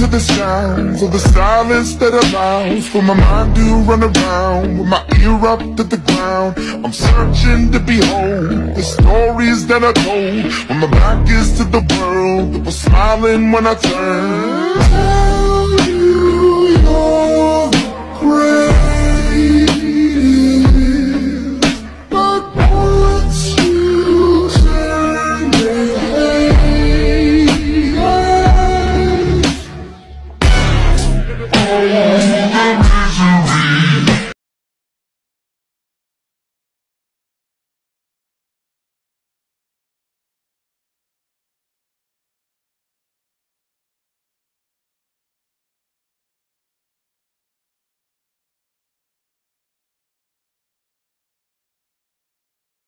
to the sounds of the silence that allows for my mind to run around with my ear up to the ground. I'm searching to behold the stories that I told when my back is to the world that was smiling when I turned. Tell you you're great.